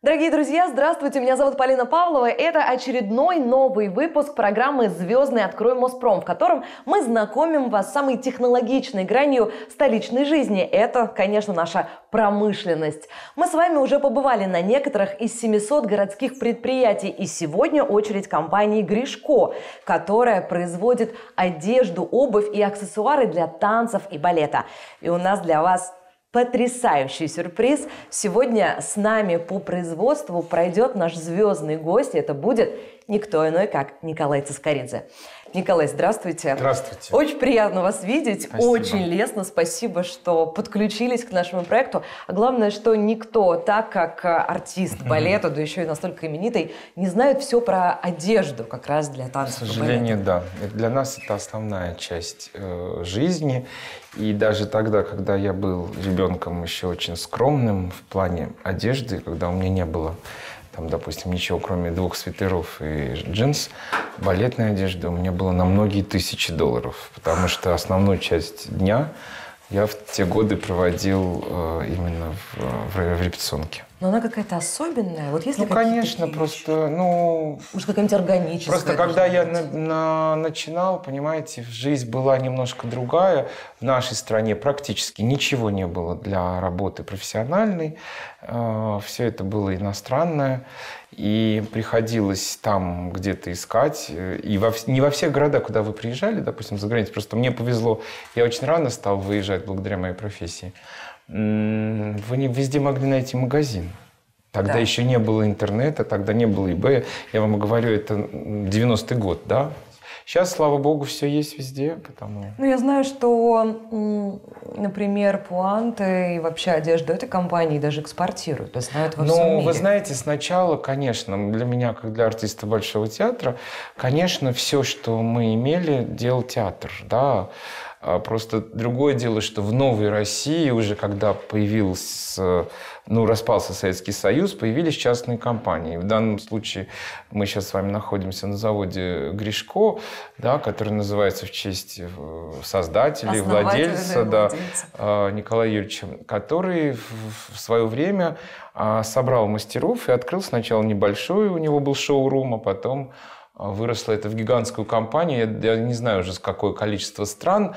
Дорогие друзья, здравствуйте, меня зовут Полина Павлова. Это очередной новый выпуск программы «Звездный открой Моспром», в котором мы знакомим вас с самой технологичной гранью столичной жизни. Это, конечно, наша промышленность. Мы с вами уже побывали на некоторых из 700 городских предприятий. И сегодня очередь компании «Гришко», которая производит одежду, обувь и аксессуары для танцев и балета. И у нас для вас потрясающий сюрприз. Сегодня с нами по производству пройдет наш звездный гость. Это будет никто иной, как Николай Цискоридзе. Николай, здравствуйте. Здравствуйте. Очень приятно вас видеть. Спасибо. Очень лестно. Спасибо, что подключились к нашему проекту. А главное, что никто, так как артист балета, да еще и настолько именитый, не знает все про одежду как раз для танцев. К сожалению, да. Для нас это основная часть жизни. И даже тогда, когда я был ребенком еще очень скромным в плане одежды, когда у меня не было там, допустим, ничего, кроме 2 свитеров и джинс, балетной одежды у меня было на многие тысячи долларов, потому что основную часть дня я в те годы проводил именно в репетиционке. Но она какая-то особенная. Вот если конечно, вещи? Просто, Может, какая-нибудь органическая? Просто когда я начинал, понимаете, жизнь была немножко другая. В нашей стране практически ничего не было для работы профессиональной. Все это было иностранное. И приходилось там где-то искать. И не во всех городах, куда вы приезжали, допустим, за границу. Просто мне повезло. Я очень рано стал выезжать благодаря моей профессии. Вы не везде могли найти магазин. Тогда еще не было интернета, тогда не было eBay. Я вам говорю, это 90-й год, да? Сейчас, слава богу, все есть везде, потому... Я знаю, что, например, пуанты и вообще одежду этой компании даже экспортируют, то есть знают во всем мире. Вы знаете, сначала, конечно, для меня, как для артиста Большого театра, конечно, все, что мы имели, делал театр, да. Просто другое дело, что в новой России, уже когда распался Советский Союз, появились частные компании. В данном случае мы сейчас с вами находимся на заводе «Гришко», да, который называется в честь создателя, владельца Николая Юрьевича, который в свое время собрал мастеров и открыл сначала небольшой, у него был шоу-рум, а потом... Выросло это в гигантскую компанию, я не знаю уже с какое количество стран.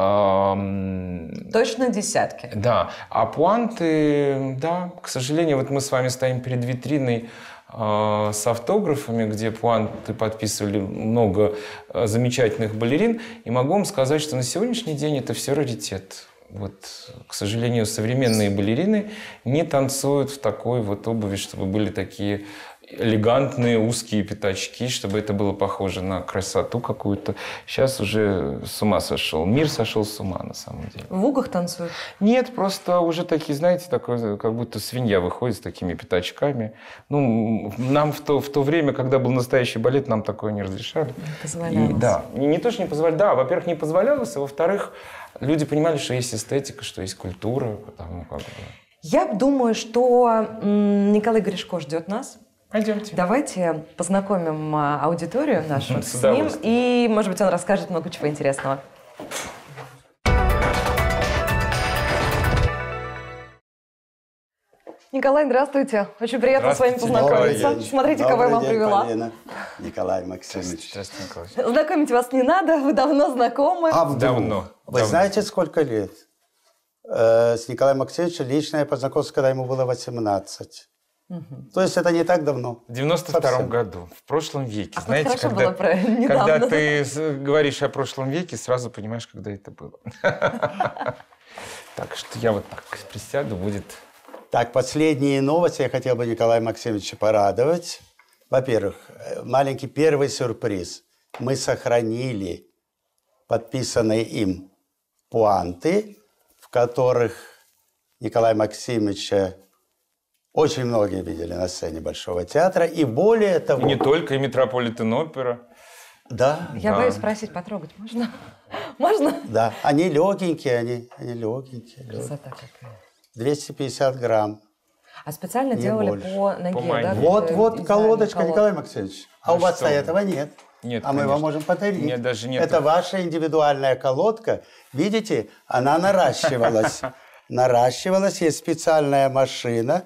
Точно десятки. Да, а пуанты, да, к сожалению, вот мы с вами стоим перед витриной с автографами, где пуанты подписывали много замечательных балерин, и могу вам сказать, что на сегодняшний день это все раритет. Вот, к сожалению, современные балерины не танцуют в такой вот обуви, чтобы были такие элегантные узкие пятачки, чтобы это было похоже на красоту какую-то. Сейчас уже с ума сошел. Мир сошел с ума, на самом деле. В угах танцуют? Нет, просто уже такие, знаете, такое, как будто свинья выходит с такими пятачками. Нам в то время, когда был настоящий балет, нам такое не разрешали. Не позволялось. Не то, что не позволялось. Да, во-первых, не позволялось, а во-вторых, люди понимали, что есть эстетика, что есть культура. Потому, Я думаю, что Николай Гришко ждет нас. Пойдемте. Давайте познакомим аудиторию нашу с ним, и, может быть, он расскажет много чего интересного. Николай, здравствуйте. Очень приятно с вами познакомиться. Смотрите, кого я вам привела. Полина. Николай Максимович. Здравствуйте, Николай. Знакомить вас не надо, вы давно знакомы. Давно. Вы знаете, сколько лет? С Николаем Максимовичем лично я познакомился, когда ему было 18. То есть это не так давно. В 92-м году, в прошлом веке. Знаете, недавно. когда ты говоришь о прошлом веке, сразу понимаешь, когда это было. Так что я вот так присяду, будет... Так, последние новости я хотел бы Николая Максимовича порадовать. Во-первых, маленький первый сюрприз. Мы сохранили подписанные им пуанты, в которых Николая Максимовича очень многие видели на сцене Большого театра. И более того... И не только, и Метрополитен-опера. Да. Я боюсь спросить, потрогать можно? Можно? Да. Они легенькие, они легенькие. Красота какая. 250 грамм. А специально Не делали больше. по ноге, да? Вот колодочка, Николай Максимович. А у вас этого нет. Нет, а мы конечно. вам можем подарить. Нет, даже нет. Это ваша индивидуальная колодка. Видите, она наращивалась. Наращивалась, есть специальная машина.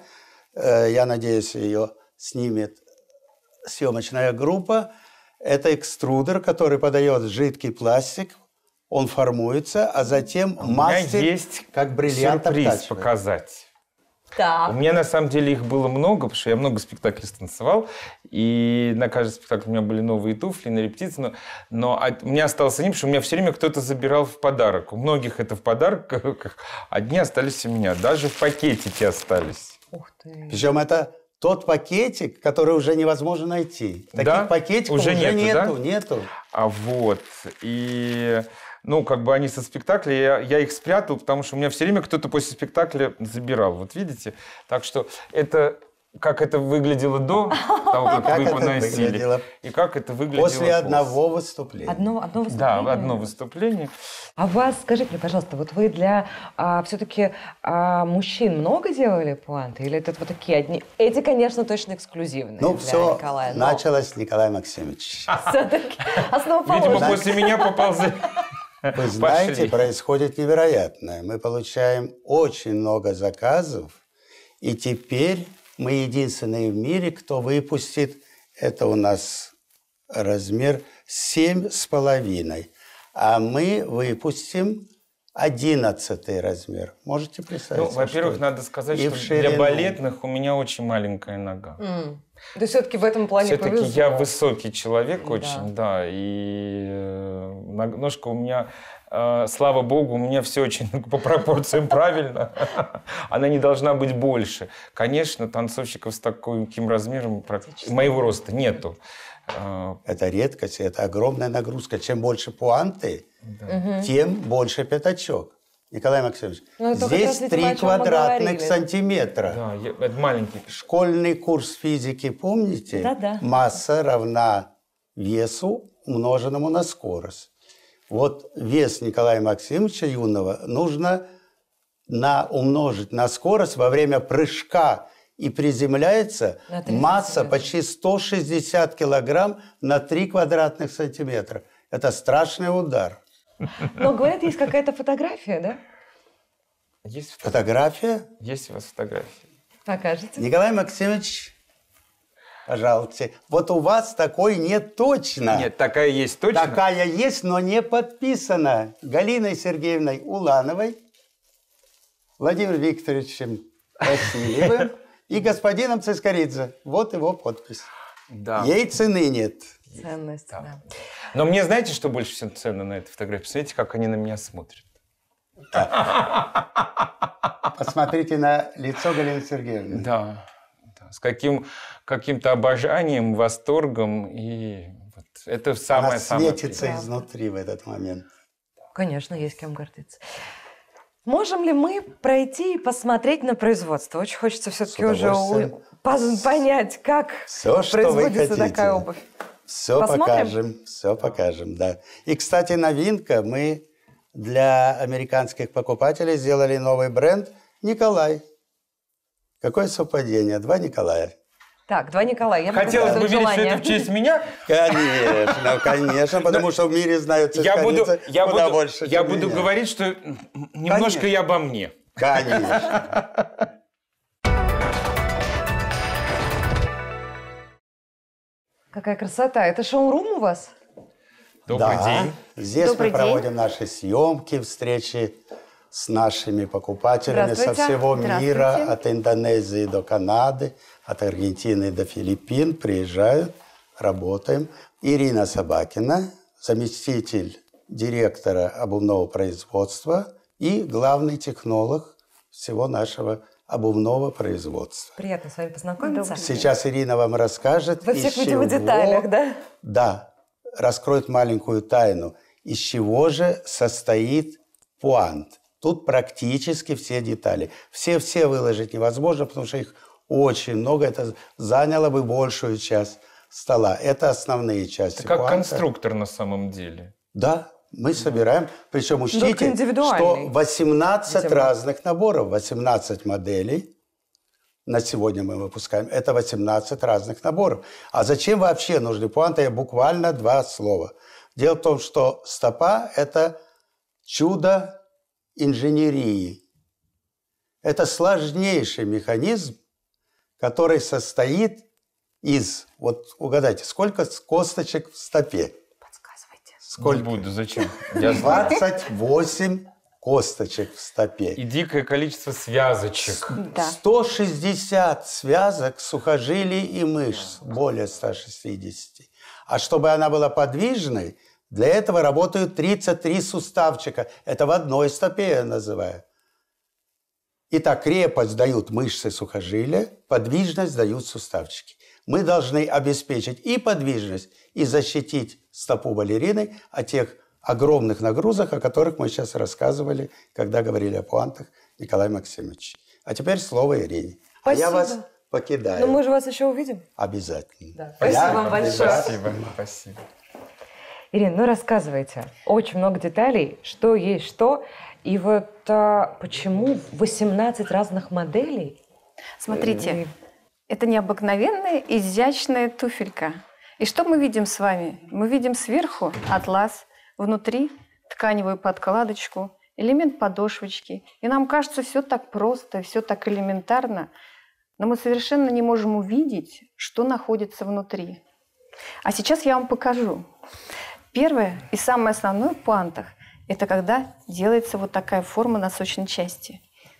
я надеюсь, ее снимет съемочная группа. Это экструдер, который подает жидкий пластик, он формуется, а затем мастер, есть как бриллиант, сюрприз обтачивает. показать. Так. У меня на самом деле их было много, потому что я много спектаклей станцевал, и на каждый спектакль у меня были новые туфли на репетиции, но у меня остался один, потому что у меня все время кто-то забирал в подарок. У многих это в подарок, одни остались у меня, даже в пакетике остались. Ух ты. Причем это тот пакетик, который уже невозможно найти. Таких Да? пакетиков Уже нету, да? нету. А вот, и... Ну, как бы они со спектакля, я их спрятал, потому что у меня все время кто-то после спектакля забирал. Вот видите? Так что это, как это выглядело до того, как вы поносили, и как это выглядело после одного выступления. Одно выступление? Да, одно выступление. А вас, скажите мне, пожалуйста, вот вы для все-таки мужчин много делали пуанты? Или это вот такие одни? Эти, конечно, точно эксклюзивные Ну, для все Николая. началось с Николая Максимовича. Все-таки основоположник. Видимо, после меня поползли. Вы знаете, Пошли. происходит невероятное. Мы получаем очень много заказов, и теперь мы единственные в мире, кто выпустит, это у нас размер 7,5, а мы выпустим 11 размер. Можете представить? Ну, во-первых, надо сказать, И что в для ширину. балетных у меня очень маленькая нога. То есть все-таки в этом плане Все-таки повезло. я высокий человек Да. очень, да, и ножка у меня, слава богу, у меня все очень по пропорциям правильно. Она не должна быть больше. Конечно, танцовщиков с таким размером моего роста нету. Это редкость, это огромная нагрузка. Чем больше пуанты, тем больше пятачок. Николай Максимович, Ну, это как здесь раз, видимо, 3 о чем мы квадратных говорили. сантиметра. Да, это маленький. Школьный курс физики, помните? Да-да. Масса равна весу, умноженному на скорость. Вот вес Николая Максимовича юного нужно умножить на скорость во время прыжка. И приземляется На 30 масса сантиметров. почти 160 килограмм на 3 квадратных сантиметра. Это страшный удар. Но, говорят, есть какая-то фотография, да? Есть Фотография? Есть у вас фотографии? Покажите. Николай Максимович, пожалуйста. Вот у вас такой нет точно. Нет, такая есть точно. Такая есть, но не подписана Галиной Сергеевной Улановой, Владимиром Викторовичем Васильевым и господином Цискоридзе. Вот его подпись. Да. Ей цены нет. Ценность, да. Но мне знаете, что больше всего ценно на этой фотографии? Посмотрите, как они на меня смотрят. Посмотрите на лицо Галины Сергеевны. Да. С каким-то обожанием, восторгом. И вот это Она самое-самое. светится изнутри в этот момент. Конечно, есть кем гордиться. Можем ли мы пройти и посмотреть на производство? Очень хочется все-таки уже удовольствием. понять, как Все, что вы производится хотите. такая обувь. Все покажем, да. И, кстати, новинка. Мы для американских покупателей сделали новый бренд «Николай». Какое совпадение? 2 Николая. Так, 2 Николая. Я Хотелось бы могу верить, что желание. это в честь меня. Конечно, потому что в мире знают Цискоридзе куда больше, Я чем буду меня. говорить, что немножко Конечно. и обо мне. Конечно. Какая красота. Это шоурум у вас? Добрый Да. день. Здесь Добрый мы день. проводим наши съемки, встречи с нашими покупателями со Здравствуйте. всего мира, Здравствуйте. от Индонезии до Канады, от Аргентины до Филиппин. Приезжают, работаем. Ирина Собакина, заместитель директора обувного производства и главный технолог всего нашего обувного производства. Приятно с вами познакомиться. Сейчас Ирина вам расскажет, Во всех из видимо чего- деталях, да? Да, раскроет маленькую тайну, из чего же состоит пуант. Тут практически все детали. Все выложить невозможно, потому что их очень много. Это заняло бы большую часть стола. Это основные части Это как пуанта. конструктор на самом деле. Да, мы собираем. Причем Только учтите, индивидуальный, что 18 видимо. разных наборов, 18 моделей. На сегодня мы выпускаем. Это 18 разных наборов. А зачем вообще нужны пуанты? Буквально 2 слова. Дело в том, что стопа – это чудо инженерии. Это сложнейший механизм, который состоит из, вот угадайте, сколько косточек в стопе? Подсказывайте. Сколько? Не буду, зачем? 28 косточек в стопе. И дикое количество связочек. Да. 160 связок, сухожилий и мышц, более 160. А чтобы она была подвижной, для этого работают 33 суставчика. Это в одной стопе я называю. Итак, крепость дают мышцы сухожилия, подвижность дают суставчики. Мы должны обеспечить и подвижность, и защитить стопу балерины от тех огромных нагрузок, о которых мы сейчас рассказывали, когда говорили о пуантах Николая Максимовича. А теперь слово Ирине. А я вас покидаю. Но мы же вас еще увидим. Обязательно. Да. Спасибо вам большое. Спасибо, спасибо. Ирина, ну рассказывайте. Очень много деталей, что есть что. И вот почему 18 разных моделей? Смотрите, это необыкновенная, изящная туфелька. И что мы видим с вами? Мы видим сверху атлас, внутри тканевую подкладочку, элемент подошвочки. И нам кажется, все так просто, все так элементарно, но мы совершенно не можем увидеть, что находится внутри. А сейчас я вам покажу. Первое и самое основное в пуантах – это когда делается вот такая форма носочной части.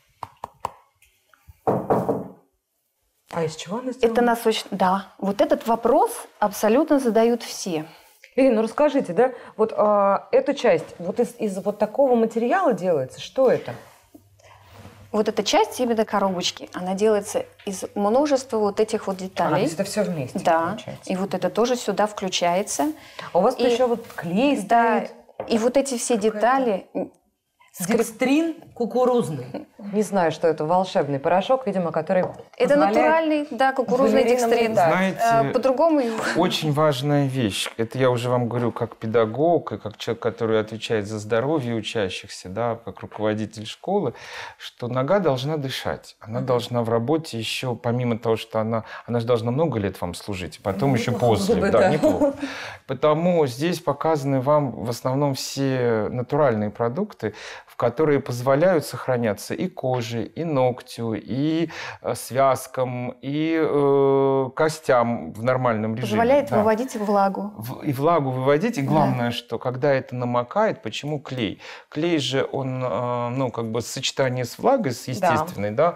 А из чего она сделана? Это носочная… Да, вот этот вопрос абсолютно задают все. Ирина, ну расскажите, да, вот эту часть вот из вот такого материала делается, что это? Вот эта часть именно коробочки, она делается из множества вот этих вот деталей. То есть это все вместе, да, получается. и вот это тоже сюда включается. А у вас И- еще вот клей Да, стоит. и вот эти все детали… Декстрин кукурузный. Не знаю, что это, волшебный порошок, видимо, который Это позволяет натуральный, да, кукурузный балеринам декстрин. летать. Знаете, По-другому его… очень важная вещь. Это я уже вам говорю как педагог и как человек, который отвечает за здоровье учащихся, да, как руководитель школы, что нога должна дышать. Она должна в работе еще, помимо того, что она же должна много лет вам служить, потом еще после. бы, Да, да. неплохо. Потому здесь показаны вам в основном все натуральные продукты, в которые позволяют сохраняться и коже, и ногтю, и связкам, и костям в нормальном режиме. Позволяет Да. выводить влагу. И влагу выводить. И главное, что когда это намокает, почему клей? Клей же, он, ну, как бы сочетание с влагой, с естественной, да,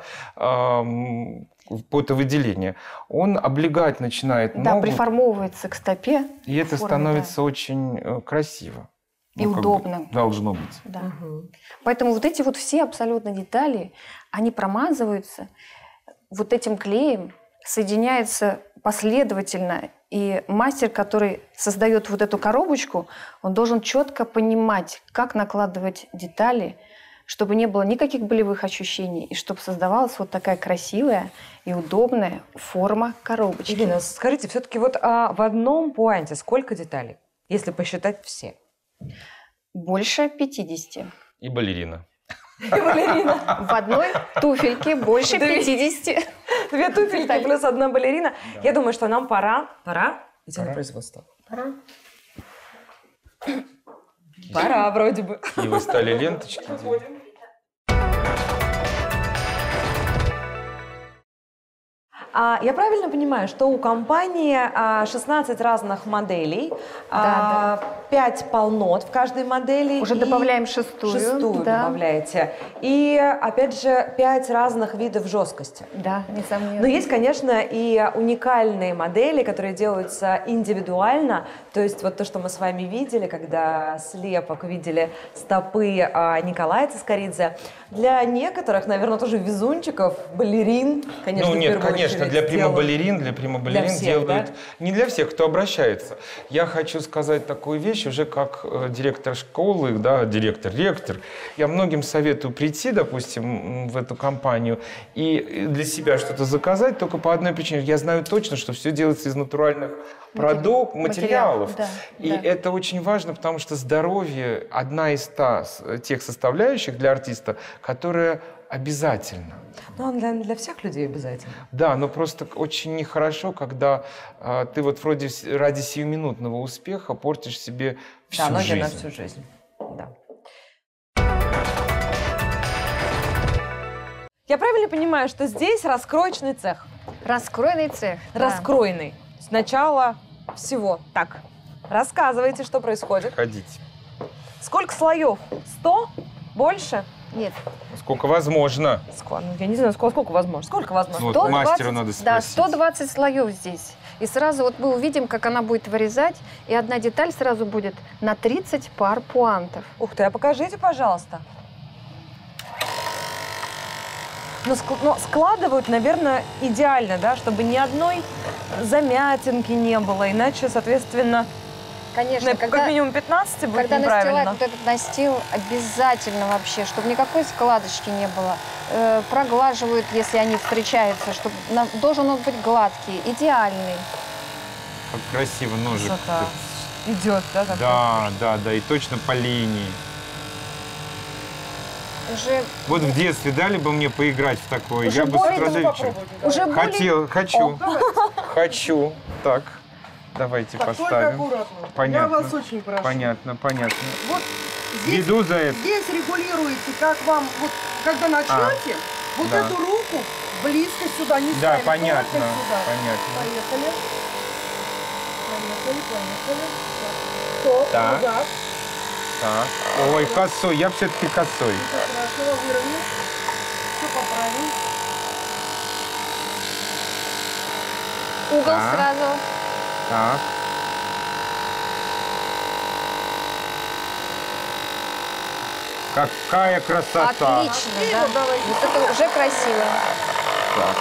потовыделение, он облегать начинает Да, ногу, приформовывается к стопе. и это форме, становится очень красиво. И как бы удобно. должно быть. Да. Поэтому вот эти вот все абсолютно детали, они промазываются вот этим клеем, соединяются последовательно. И мастер, который создает вот эту коробочку, он должен четко понимать, как накладывать детали, чтобы не было никаких болевых ощущений, и чтобы создавалась вот такая красивая и удобная форма коробочки. Ирина, скажите, все-таки вот в одном пуанте сколько деталей, если посчитать все? Больше 50. И балерина. В одной туфельке больше 50. Две туфельки плюс одна балерина. Я думаю, что нам пора идти на производство. Пора вроде бы. И вы стали ленточки делать. Я правильно понимаю, что у компании 16 разных моделей, Да, 5 полнот в каждой модели. Уже и добавляем шестую. Шестую Да. добавляете. И, опять же, 5 разных видов жесткости. Да, несомненно. Но есть, конечно, и уникальные модели, которые делаются индивидуально. То есть вот то, что мы с вами видели, когда слепок видели стопы Николая Цискоридзе. Для некоторых, наверное, тоже везунчиков, балерин, конечно, Ну в нет, первую конечно, очередь для делают. примабалерин Для всех, делают... да? Не для всех, кто обращается. Я хочу сказать такую вещь, уже как директор школы, да, ректор. Я многим советую прийти, допустим, в эту компанию и для себя что-то заказать только по одной причине. Я знаю точно, что все делается из натуральных материалов. Да, И да. это очень важно, потому что здоровье – одна из тех составляющих для артиста, которая обязательно. Ну, он для всех людей обязательно. Да, но просто очень нехорошо, когда ты вот вроде ради сиюминутного успеха портишь себе всю Да, ноги жизнь. на всю жизнь. Да. Я правильно понимаю, что здесь раскроечный цех? Раскройный цех. да. Раскройный. Сначала всего. Так, рассказывайте, что происходит. Ходите. Сколько слоев? 100? Больше? Нет. Сколько возможно. Я не знаю, сколько возможно. Сколько возможно? Вот 120, мастеру надо спросить. Да, 120 слоев здесь. И сразу вот мы увидим, как она будет вырезать, и одна деталь сразу будет на 30 пар пуантов. Ух ты, а покажите, пожалуйста. Но складывают, наверное, идеально, да, чтобы ни одной замятинки не было, иначе, соответственно, Конечно, как минимум 15 будет когда неправильно. настилают вот этот настил, обязательно вообще, чтобы никакой складочки не было. Проглаживают, если они встречаются, чтобы должен он быть гладкий, идеальный. Как красиво ножик. Красота. Идет, да? Такой? Да, и точно по линии. Уже, Вот в детстве дали бы мне поиграть в такое, Уже я бы с более- удовольствием. уже более... Хочу. Так, давайте Так, только поставим. аккуратно. Понятно. Я вас очень прошу. Понятно. Вот здесь, Веду за это. здесь регулируете, как вам, вот, когда начнете, вот да. эту руку близко сюда не Да, ставим, понятно. только сюда. Понятно. Поехали. Стоп, Так. назад. Так. Ой, косой, я все-таки косой. Ничего страшного, выровняем. Все поправим. Угол Так. сразу. Так. Какая красота. Отлично, да. Вот это уже красиво. Так.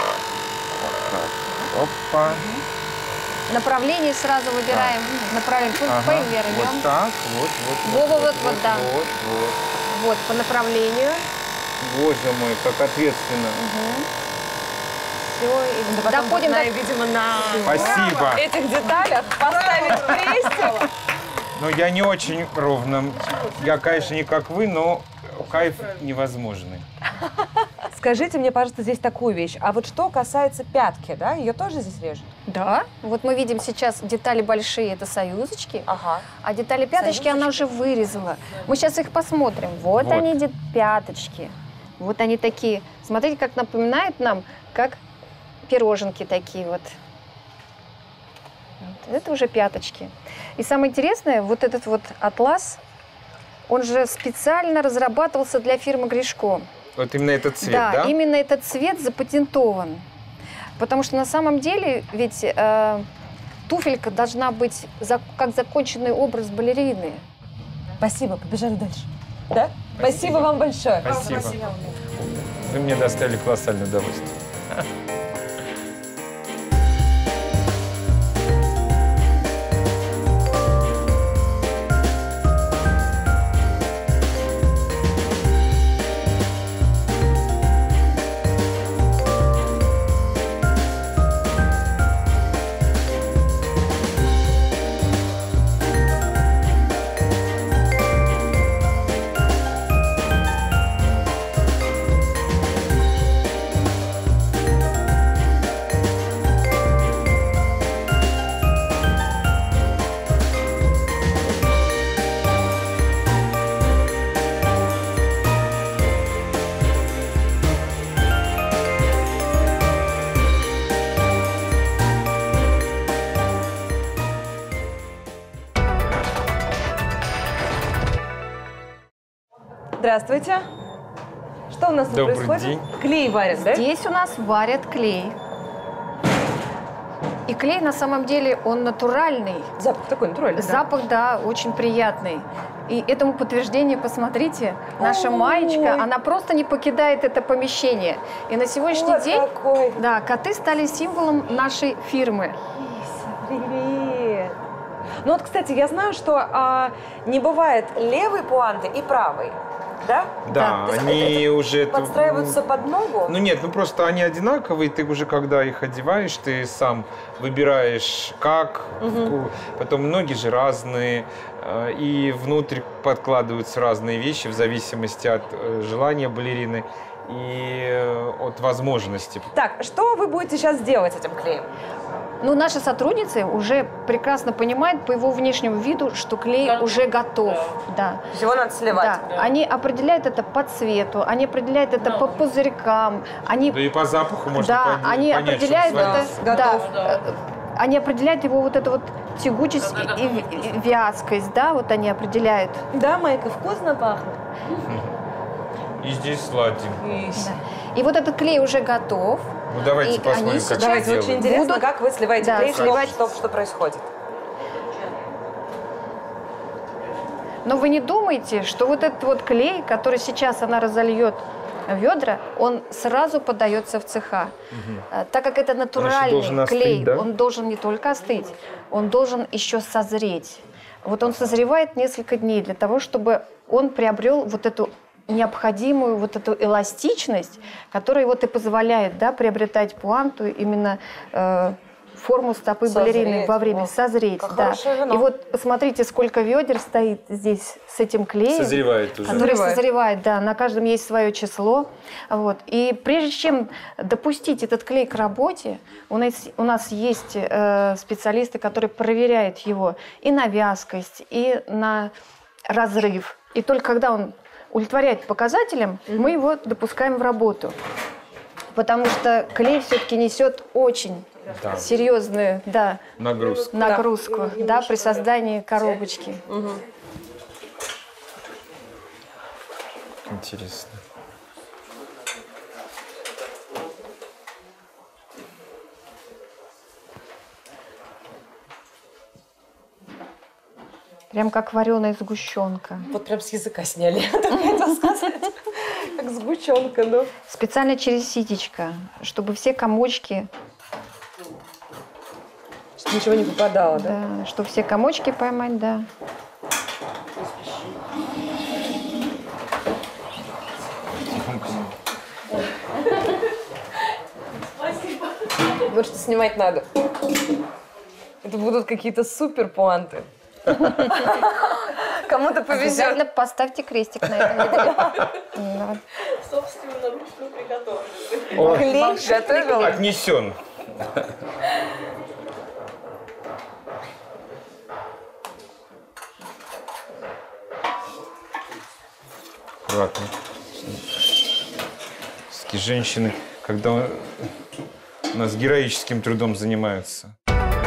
Опа. Направление сразу выбираем. Направление. Ага. Повернем. Вот так. Вот. Вот, да. Вот. Вот, по направлению. Боже мой, как ответственно. Все. Потом, Доходим до... видимо, на Спасибо. этих деталях поставить крестик. Но я не очень ровно. Я, конечно, не как вы, но кайф невозможный. Скажите мне, пожалуйста, здесь такую вещь. А вот что касается пятки, да? Ее тоже здесь режут? Да. Вот мы видим сейчас детали большие, это союзочки. Ага. А детали пяточки она уже вырезала. Мы сейчас их посмотрим. Вот. Они, пяточки. Вот они такие. Смотрите, как напоминают нам, как пироженки такие вот. Вот. Это уже пяточки. И самое интересное, вот этот вот атлас, он же специально разрабатывался для фирмы Гришко. Вот именно этот цвет, да? Да, именно этот цвет запатентован. Потому что на самом деле ведь туфелька должна быть как законченный образ балерины. Спасибо, побежали дальше. Да? Спасибо вам большое. Спасибо. Вы мне доставили колоссальное удовольствие. Здравствуйте. Что у нас тут Добрый происходит? день. Клей варят, да? Здесь у нас варят клей. И клей на самом деле он натуральный. Запах такой натуральный. да? Запах, да, очень приятный. И этому подтверждение, посмотрите, наша Ой. маечка, она просто не покидает это помещение. И на сегодняшний Вот день, какой. да, коты стали символом нашей фирмы. Привет. Ну вот, кстати, я знаю, что не бывает левой пуанты и правой. Да? Да, То есть они уже... подстраиваются под ногу? Ну нет, ну просто они одинаковые, ты уже когда их одеваешь, ты сам выбираешь как, потом ноги же разные, и внутрь подкладываются разные вещи в зависимости от желания балерины. и от возможности. Так, что вы будете сейчас делать с этим клеем? Ну, наши сотрудницы уже прекрасно понимают по его внешнему виду, что клей уже готов. Да. Его надо сливать. Да. Они определяют это по цвету, они определяют это по пузырькам. Они... Да и по запаху можно Да, они понять, определяют что это. готов. Да. Они определяют его вот эту вот тягучесть и вязкость, да, вот они определяют. Да, Майка, вкусно пахнет. И здесь сладим. И вот этот клей уже готов. Ну давайте И посмотрим, они как сейчас- это Давайте, очень делают. интересно, Будут- как вы сливаете Да, клей, сливать. что происходит. Но вы не думайте, что вот этот вот клей, который сейчас она разольет в ведра, он сразу подается в цеха. Так как это натуральный должен остыть, клей, да? он должен не только остыть, он должен еще созреть. Вот он созревает несколько дней для того, чтобы он приобрел вот эту необходимую вот эту эластичность, которая вот и позволяет, да, приобретать пуанту, именно форму стопы Созреть. балерины во время созреть. Как Да. хорошее вино. И вот посмотрите, сколько ведер стоит здесь с этим клеем. Созревает уже. Который Созревает. созревает, да, на каждом есть свое число. Вот. И прежде чем допустить этот клей к работе, у нас есть специалисты, которые проверяют его и на вязкость, и на разрыв. И только когда он удовлетворяет показателям, мы его допускаем в работу. Потому что клей все-таки несет очень Да. серьезную, да, Нагрузка. нагрузку, да, при создании коробочки. Интересно. Прям как вареная сгущенка. Вот прям с языка сняли, так хотела сказать. Как сгущенка, да. Специально через ситечко, чтобы все комочки, Чтобы ничего не попадало, да? да, чтобы все комочки поймать, да. Вот что снимать надо. Это будут какие-то супер пуанты. Кому-то повезет. Обязательно поставьте крестик на этом видео. Да. Клей готовила. Отнесен. Аккуратно. Такие женщины, когда у нас героическим трудом занимаются.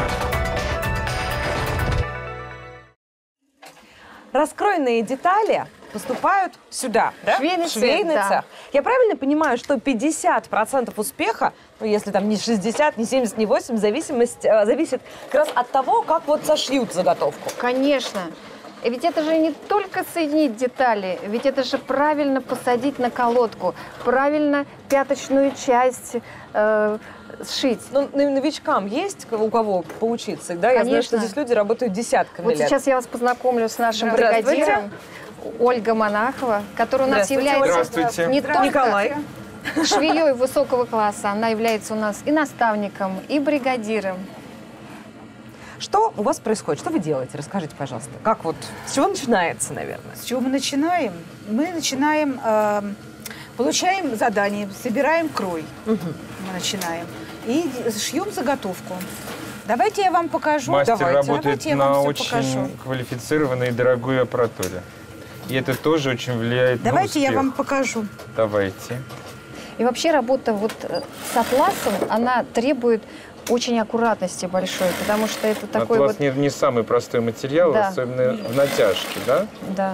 Раскроенные детали поступают сюда, да? Швейный В швейный цех, да. цех. Я правильно понимаю, что 50% успеха, ну, если там не 60, не 70, не 80, зависит как раз от того, как вот сошьют заготовку. Конечно. И ведь это же не только соединить детали, ведь это же правильно посадить на колодку, правильно пяточную часть сшить. Ну, новичкам есть у кого поучиться, да? Я знаю, что Конечно. здесь люди работают десятками Вот лет. сейчас я вас познакомлю с нашим Здравствуйте. бригадиром Ольга Монахова, которая у нас Здравствуйте. является Здравствуйте. не только Николай. швеей высокого класса, она является у нас и наставником, и бригадиром. Что у вас происходит? Что вы делаете? Расскажите, пожалуйста. Как вот, с чего начинается, наверное? С чего мы начинаем? Мы начинаем, получаем задание, собираем крой. Мы начинаем. И шьем заготовку. Давайте я вам покажу. Мастер Давайте. работает Давайте я на вам всё очень покажу. квалифицированной и дорогой аппаратуре. И это тоже очень влияет на Давайте я успех. вам покажу. Давайте. И вообще работа вот с атласом, она требует очень аккуратности большой, потому что это такой Атлас вот... не самый простой материал, Да. особенно в натяжке, да? Да.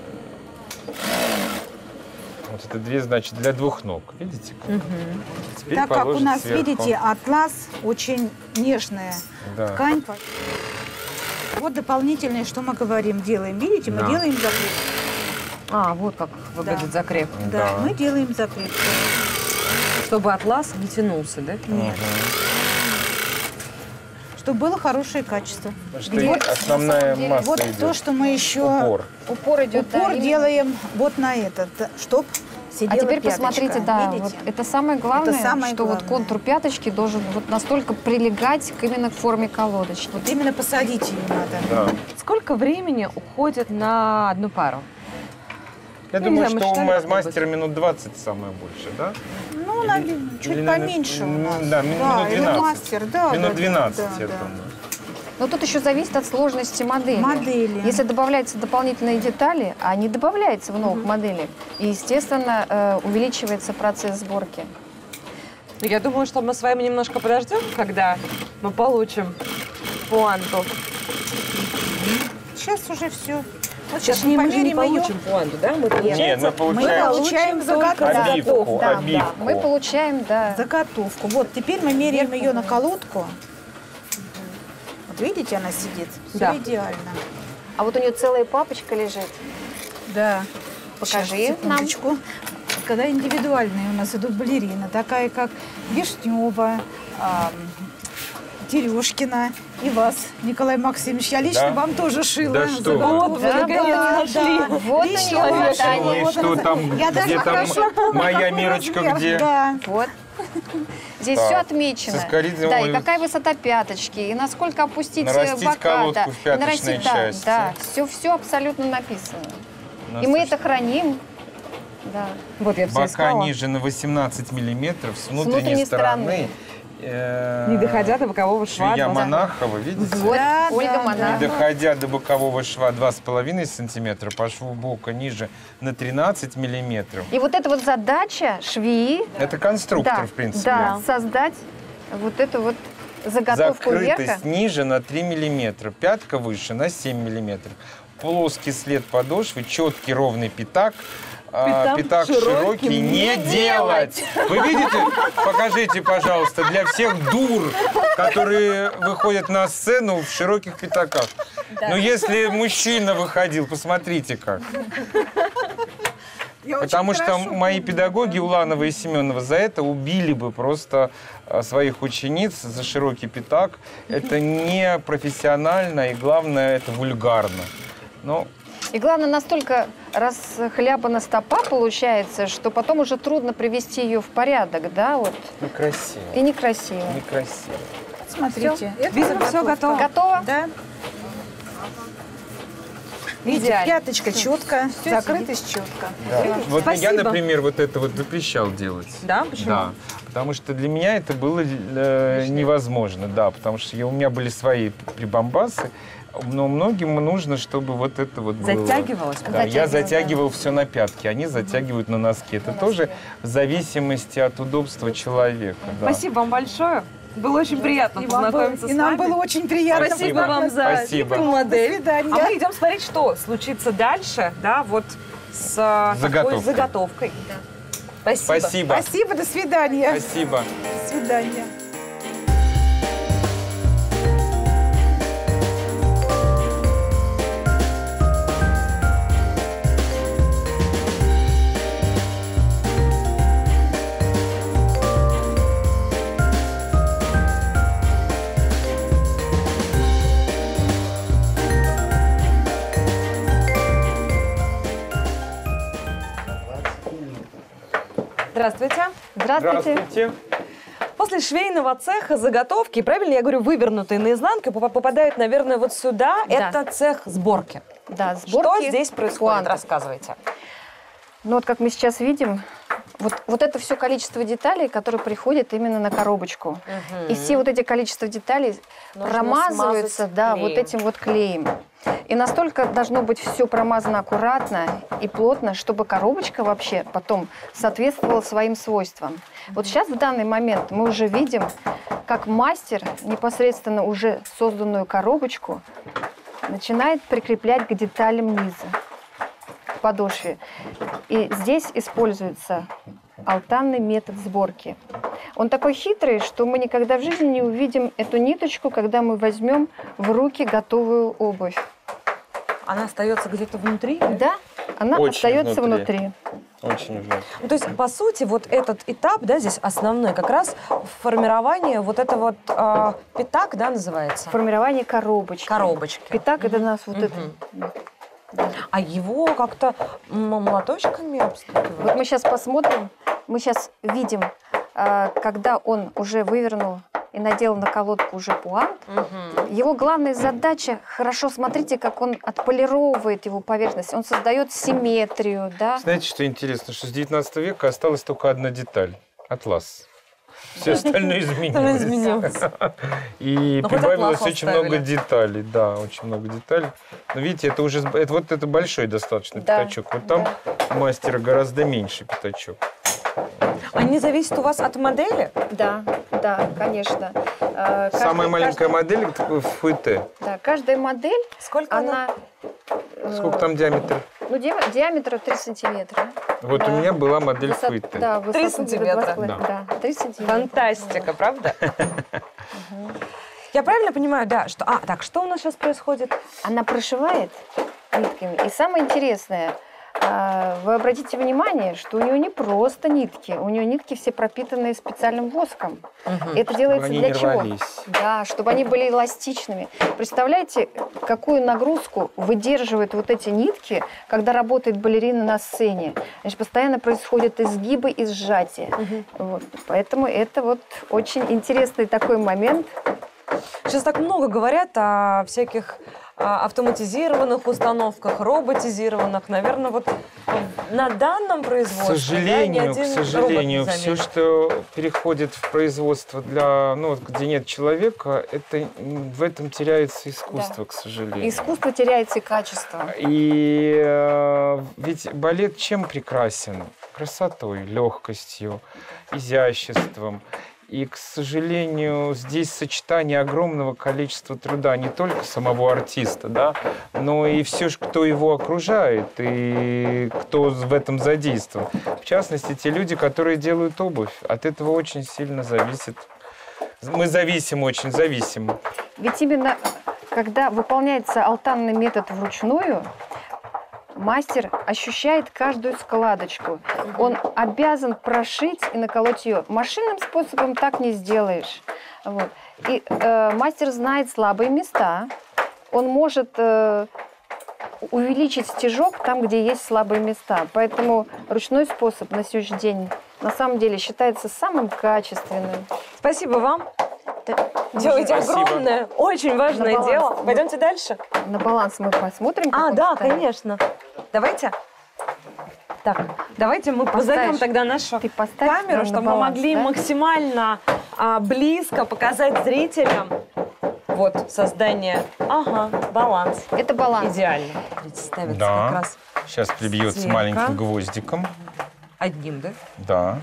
Вот это две, значит, для двух ног. Видите? Теперь Так как у положить нас, сверху. видите, атлас очень нежная Да. ткань. Вот дополнительное, что мы говорим, делаем. Видите, мы Да. делаем закреп. А, вот как выглядит закреп. Да, мы делаем закреп. Чтобы атлас не тянулся, да? Нет. Чтобы было хорошее качество. Что основная масса Вот идет. то, что мы еще... Упор. Упор идет. да, Упор именно. делаем вот на этот, чтобы сидела А теперь пяточка. посмотрите, да, Видите? вот это самое главное, самое что вот главное. контур пяточки должен вот настолько прилегать именно к форме колодочки. Вот именно посадить ее надо. Да. Сколько времени уходит на одну пару? Я не думаю, знаю, что у может, мастера минут 20 самое больше, да? Ну, наверное, чуть или, поменьше у нас. Да, минут 12. мастер, да. Минут да, 12, да, я да. думаю. Но тут еще зависит от сложности модели. Модели. Если добавляются дополнительные детали, а они добавляются в новых моделях, и, естественно, увеличивается процесс сборки. Я думаю, что мы с вами немножко подождем, когда мы получим пуанту. Сейчас уже все. Вот Сейчас сейчас мы мы же не померим ее. получим пуанту, да? Мы Нет, мы Мы получаем получаем заготовку. обивку. Да, обивку. да. Мы получаем, да. Заготовку. Вот, теперь мы меряем ее на колодку. Вот видите, она сидит. Все Да. идеально. А вот у нее целая папочка лежит. Да. Покажи Сейчас, нам. секундочку. Когда индивидуальные у нас идут балерины, такая как Вишнева, Терешкина и вас, Николай Максимович. Я лично Да? вам тоже шила. Да что вы. заготовку. Вот вы наконец нашли. Вот Лично они, ваши. вот они. Ну и что там, Я даже где там хорошо помню, моя какой мерочка, размер. где? Да. Вот. Здесь Так. все отмечено. Со Скоридзе, Да, ой, и какая высота пяточки, и насколько опустить Нарастить бока. колодку да, в пяточной нарастить, части. Да, все абсолютно написано. Ну, И мы слушайте, это храним. Да. Вот я все бока искала. ниже на 18 миллиметров с внутренней внутренней стороны. Не доходя до бокового шва. Швея да. Монахова, видите? Вот, Да, Ольга да, Монахова. И доходя до бокового шва 2,5 сантиметра, по шву бока ниже на 13 миллиметров. И вот эта вот задача швеи, Это конструктор, да, в принципе. да, создать вот эту вот заготовку верха. Закрытость ниже на 3 миллиметра, пятка выше на 7 миллиметров. Плоский след подошвы, четкий ровный пятак. Пятак широкий не делать. Вы видите? Покажите, пожалуйста, для всех дур, которые выходят на сцену в широких пятаках. Но если мужчина выходил, посмотрите как. Я очень Потому что хорошо мои помню. педагоги Уланова и Семенова за это убили бы просто своих учениц за широкий пятак. Это не профессионально и, главное, это вульгарно. Но И главное, настолько расхлябана стопа получается, что потом уже трудно привести ее в порядок, да, вот. некрасиво. И некрасиво. Некрасиво. Смотрите, это Видимо, всё заготовка. готово. Готово? Да. Видите, Идеально. пяточка четко, закрытость четко. Да. Вот я, Спасибо. например, вот это вот запрещал делать. Да? Почему? Да, потому что для меня это было невозможно, да, потому что у меня были свои прибамбасы, но многим нужно, чтобы вот это вот было. Затягивалось? Да, я Затягивалось, затягивал все на пятки, они затягивают на носки. Это тоже в зависимости от удобства человека. Да. Спасибо вам большое. Было очень приятно И вам было- познакомиться и с нам вами. было очень приятно. Спасибо вам за Спасибо. эту модель. До свидания. А мы идем смотреть, что случится дальше, да, вот с такой Заготовкой. заготовкой. Спасибо. Спасибо. Спасибо, до свидания. Спасибо. До свидания. Здравствуйте. Здравствуйте. Здравствуйте. После швейного цеха заготовки, правильно я говорю, вывернутые наизнанку, попадают, наверное, вот сюда. Да. Это цех сборки. Да, сборки. Что здесь происходит? пуанты. Рассказывайте. Ну вот как мы сейчас видим, вот это все количество деталей, которые приходят именно на коробочку. И все вот эти количество деталей Нужно промазываются, смазать да, клеем. вот этим вот клеем. И настолько должно быть все промазано аккуратно и плотно, чтобы коробочка вообще потом соответствовала своим свойствам. Вот сейчас в данный момент мы уже видим, как мастер непосредственно уже созданную коробочку начинает прикреплять к деталям низа, к подошве. И здесь используется алтанный метод сборки. Он такой хитрый, что мы никогда в жизни не увидим эту ниточку, когда мы возьмем в руки готовую обувь. Она остается где-то внутри? Да, она Очень остается внутри. внутри. Очень ужасно. Ну, то есть, по сути, вот этот этап, да, здесь основной, как раз формирование вот это вот пятак, да, называется? Формирование коробочки. Коробочки. Пятак это у нас вот это. А его как-то молоточками обстукивают? Вот мы сейчас посмотрим, мы сейчас видим, когда он уже вывернул и надел на колодку уже пуант. Его главная задача, хорошо смотрите, как он отполировывает его поверхность, он создает симметрию, да. Знаете, что интересно, что с 19 века осталась только одна деталь – атлас. Все остальное изменилось. И прибавилось очень много деталей. Да, очень много деталей. Но видите, это уже вот это большой достаточно пятачок. Вот там у мастера гораздо меньше пятачок. Они зависят у вас от модели? Да, конечно. Самая маленькая модель – это фуэте. Да, каждая модель, Сколько она? Сколько там диаметр? Ну, диаметр 3 сантиметра. Вот у меня была модель фуэте. Да, 3 сантиметра. Да, 3 сантиметра. Фантастика, правда? Я правильно понимаю, да, что... так, что у нас сейчас происходит? Она прошивает нитками. И самое интересное, вы обратите внимание, что у нее не просто нитки, у нее нитки все пропитанные специальным воском. Это делается они для не чего? рвались. Да, чтобы они были эластичными. Представляете, какую нагрузку выдерживают вот эти нитки, когда работает балерина на сцене? Значит, постоянно происходят изгибы и сжатия. Вот. Поэтому это вот очень интересный такой момент. Сейчас так много говорят о всяких автоматизированных установках, роботизированных. Наверное, вот на данном производстве... К сожалению, все, что переходит в производство для, где нет человека, в этом теряется искусство, к сожалению. Искусство теряется и качество. И ведь балет чем прекрасен? Красотой, легкостью, изяществом. И, к сожалению, здесь сочетание огромного количества труда не только самого артиста, да, но и все, кто его окружает, и кто в этом задействован. В частности, те люди, которые делают обувь. От этого очень сильно зависит. Мы очень зависим. Ведь именно когда выполняется алтанный метод вручную, мастер ощущает каждую складочку. Он обязан прошить и наколоть ее. Машинным способом так не сделаешь. Вот. И мастер знает слабые места. Он может увеличить стежок там, где есть слабые места. Поэтому ручной способ на сегодняшний день на самом деле считается самым качественным. Спасибо вам. Делаете огромное, очень важное дело. Пойдемте дальше. На баланс мы посмотрим. Да, конечно. Давайте. Так, давайте мы позовем тогда нашу камеру, чтобы мы могли максимально близко показать зрителям вот создание. Баланс. Это баланс. Идеально. Ставится как раз. Сейчас прибьется маленьким гвоздиком. Одним, да? Да.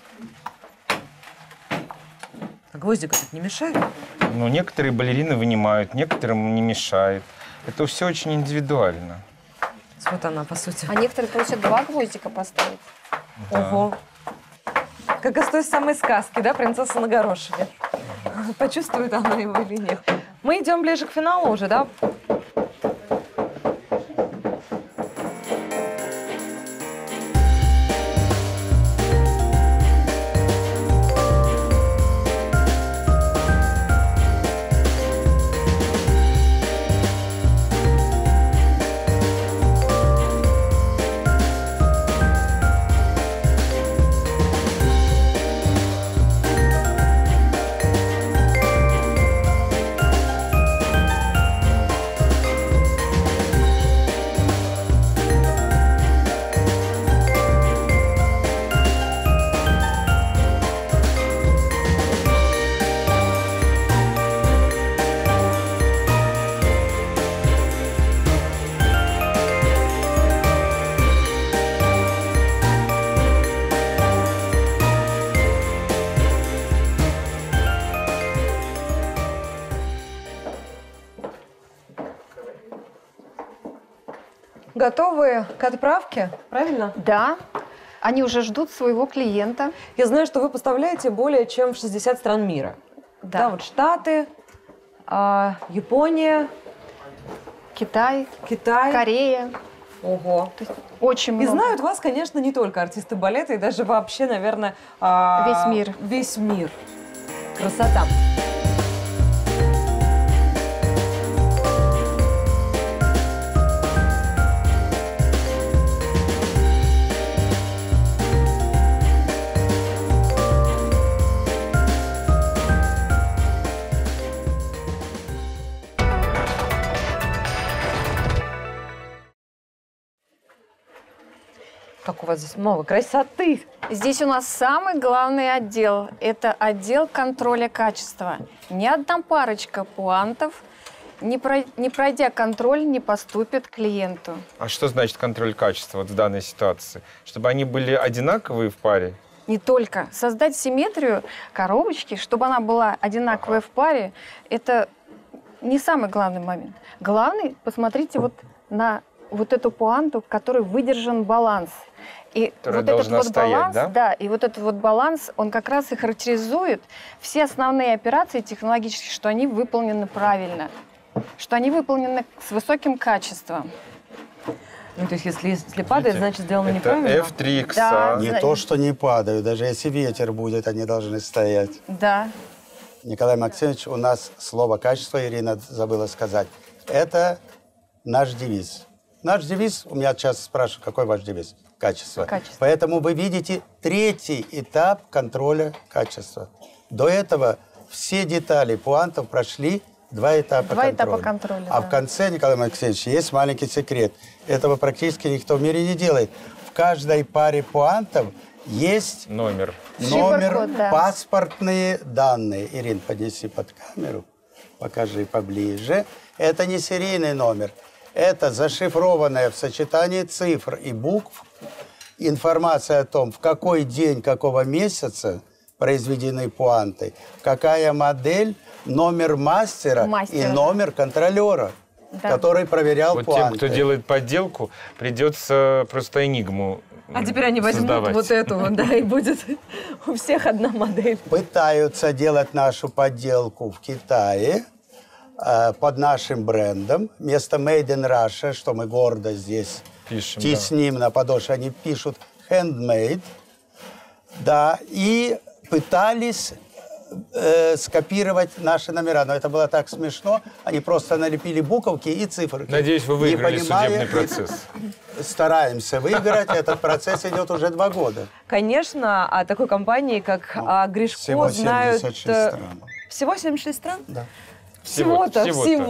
Гвоздик этот не мешает? Некоторые балерины вынимают, некоторым не мешает. Это все очень индивидуально. Вот она, по сути. А некоторые просят 2 гвоздика поставить. Да. Ого. Как из той самой сказки, да, «Принцесса на горошине». Почувствует она его или нет. Мы идем ближе к финалу уже, да? Готовы к отправке, правильно? Да. Они уже ждут своего клиента. Я знаю, что вы поставляете более чем в 60 стран мира. Да, вот Штаты, Япония, Китай, Корея. Ого. То есть очень много. И знают вас, конечно, не только артисты балета, и даже вообще, наверное, весь мир. Весь мир. Красота. вас здесь много красоты. Здесь у нас самый главный отдел. Это отдел контроля качества. Ни одна парочка пуантов, не пройдя контроль, не поступит к клиенту. А что значит контроль качества вот в данной ситуации? Чтобы они были одинаковые в паре? Не только. Создать симметрию коробочки, чтобы она была одинаковая в паре, это не самый главный момент. Главный, посмотрите вот на вот эту пуанту, в которой выдержан баланс. И Которая вот этот должна вот стоять, баланс, да? Да, и вот этот вот баланс, он как раз и характеризует все основные операции технологические, что они выполнены правильно, что они выполнены с высоким качеством. Ну, то есть, если падает, значит, сделано Это неправильно? F3X. Да. Не то, что не падают, даже если ветер будет, они должны стоять. Да. Николай Максимович, у нас слово «качество», Ирина забыла сказать, это наш девиз. Наш девиз, у меня часто спрашивают, какой ваш девиз? Качество. Качество. Поэтому вы видите третий этап контроля качества. До этого все детали пуантов прошли два этапа контроля. А да. в конце, Николай Максимович, есть маленький секрет. Этого практически никто в мире не делает. В каждой паре пуантов есть Номер. Шифр-код, да. паспортные данные. Ирин, поднеси под камеру, покажи поближе. Это не серийный номер. Это зашифрованная в сочетании цифр и букв информация о том, в какой день какого месяца произведены пуанты, какая модель, номер мастера и номер контролера, который проверял Вот пуанты. тем, кто делает подделку, придется просто энигму А теперь они возьмут создавать. вот эту, вот, да, и будет у всех одна модель. Пытаются делать нашу подделку в Китае под нашим брендом. Вместо Made in Russia, что мы гордо здесь Пишем, тесним на подошве, они пишут handmade. Да, и пытались скопировать наши номера. Но это было так смешно. Они просто налепили буковки и цифры. Надеюсь, вы выиграли Не понимая, судебный процесс. Стараемся выиграть. Этот процесс идет уже 2 года. Конечно, о такой компании, как Гришко, Всего знают... 76 стран. Всего 76 стран? Да. Всего-то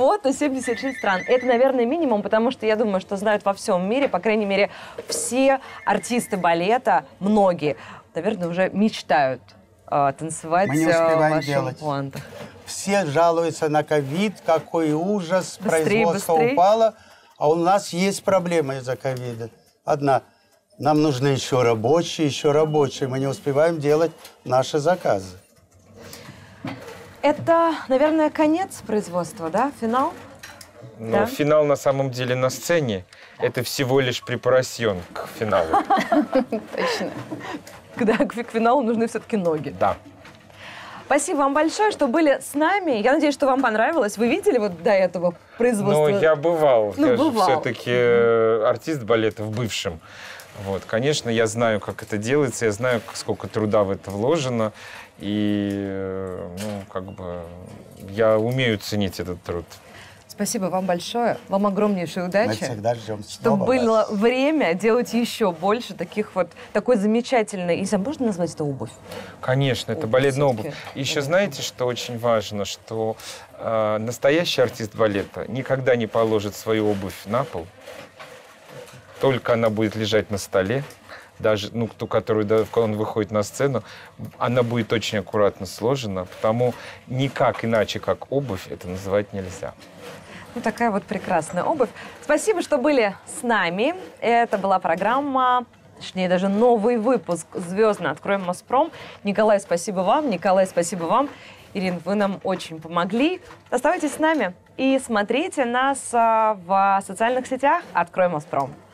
76 стран. Это, наверное, минимум, потому что я думаю, что знают во всем мире, по крайней мере, все артисты балета, многие, наверное, уже мечтают танцевать Мы не в успеваем ваших делать. пуантах. Все жалуются на ковид, какой ужас, Быстрей, производство быстрей. упало. А у нас есть проблема из-за ковида. Одна. Нам нужны еще рабочие. Мы не успеваем делать наши заказы. Это, наверное, конец производства, да? Финал? Но Да. финал на самом деле на сцене. Это всего лишь препарасьон к финалу. Точно. Когда к финалу нужны все-таки ноги. Да. Спасибо вам большое, что были с нами. Я надеюсь, что вам понравилось. Вы видели вот до этого производство? Но я бывал. Ну, Я же бывал. все-таки артист балета в бывшем. Вот, конечно, я знаю, как это делается, я знаю, сколько труда в это вложено. И, ну, как бы, я умею ценить этот труд. Спасибо вам большое. Вам огромнейшей Мы удачи. всегда ждем Чтобы снова было вас. время делать еще больше такой замечательной, если можно назвать это обувь? Конечно, это Обувь балетная обувь. всё-таки. Еще знаете, что очень важно, что настоящий артист балета никогда не положит свою обувь на пол, только она будет лежать на столе, даже ту, которую он выходит на сцену, она будет очень аккуратно сложена, потому никак иначе, как обувь, это называть нельзя. Ну, такая вот прекрасная обувь. Спасибо, что были с нами. Это была программа, точнее, даже новый выпуск «Звездный откроем Моспром». Николай, спасибо вам. Николай, спасибо вам. Ирин, вы нам очень помогли. Оставайтесь с нами и смотрите нас в социальных сетях «Открой Моспром».